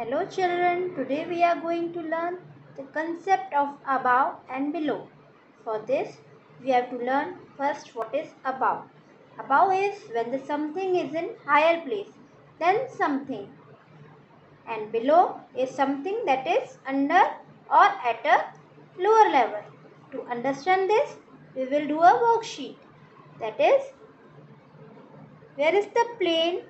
Hello children, today we are going to learn the concept of above and below. For this, we have to learn first what is above. Above is when the something is in higher place than something. And below is something that is under or at a lower level. To understand this, we will do a worksheet. That is, where is the plane?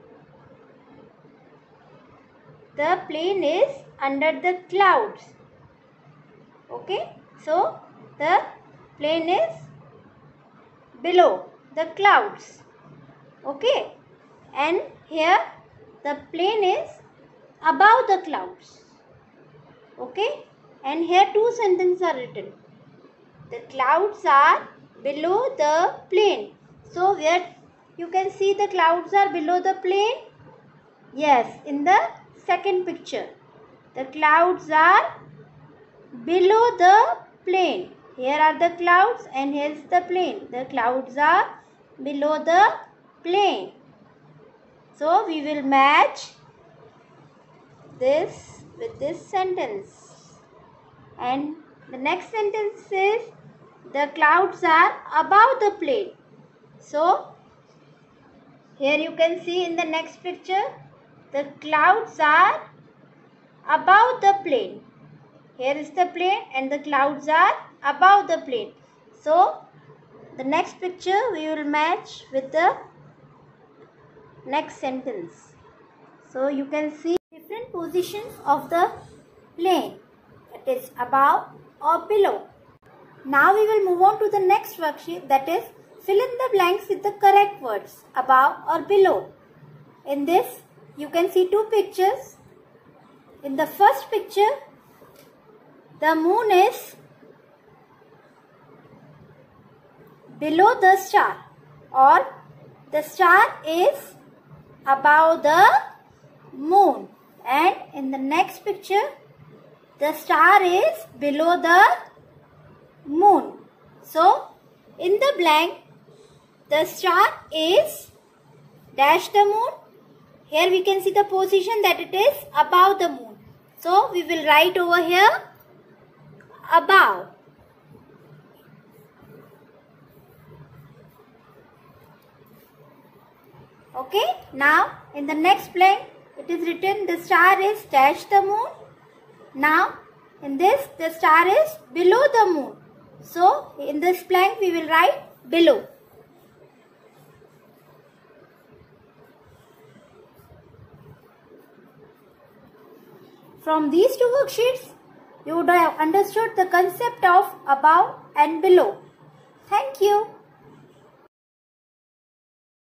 The plane is under the clouds. Okay, so the plane is below the clouds. Okay, and here the plane is above the clouds. Okay, and here two sentences are written. The clouds are below the plane. So where you can see the clouds are below the plane? Yes, in the second picture. The clouds are below the plane. Here are the clouds and here is the plane. The clouds are below the plane. So we will match this with this sentence. And the next sentence is the clouds are above the plane. So here you can see in the next picture the clouds are above the plane. Here is the plane and the clouds are above the plane. So the next picture we will match with the next sentence. So you can see different positions of the plane. It is above or below. Now we will move on to the next worksheet, that is fill in the blanks with the correct words above or below. In this you can see two pictures. In the first picture, the moon is below the star, or the star is above the moon, and in the next picture the star is below the moon. So in the blank the star is dash the moon. Here we can see the position that it is above the moon. So we will write over here above. Okay, now in the next blank it is written the star is dash the moon. Now in this the star is below the moon. So in this blank we will write below. From these two worksheets, you would have understood the concept of above and below. Thank you.